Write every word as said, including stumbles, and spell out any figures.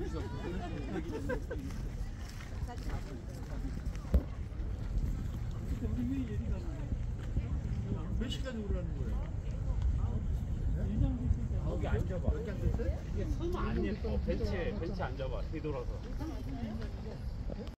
몇 시까지 오라는 거예요? 거기 앉아봐. 이게 서면 안 예뻐. 벤치에 벤치 앉아봐. 뒤돌아서.